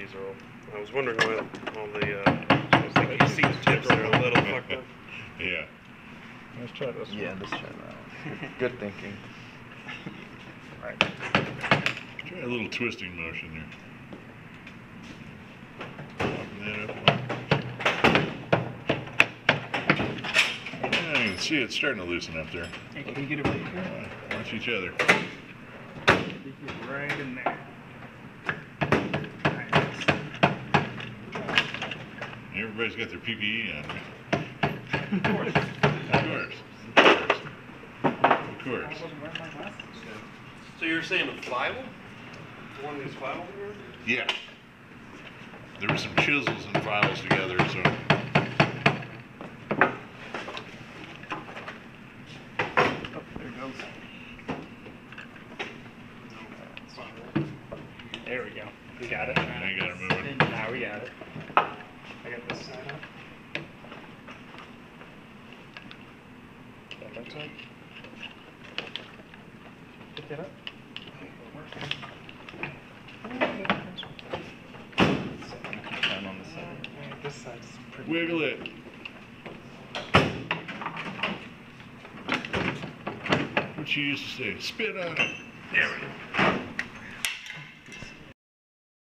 these are all. I was wondering why all the seat tips are a little fucked up. Yeah. Let's try this one. Yeah, let's try that one. Good thinking. Right. Try a little twisting motion there. Open that up. Yeah, you can see it's starting to loosen up there. Hey, can you get it right here? Watch each other. You get right in there. Nice. Everybody's got their PPE on, right? Of course. Of course. Of course. So you're saying a flywheel? One of these flywheels here? Yeah. There were some chisels and files together, so. Oh, there it goes. There we go. We got it. Now you got it moving. Now we got it. I got this side up. That side. Pick that up. Down on the side. This side's pretty. Wiggle it. What you used to say, spit on it. There we go.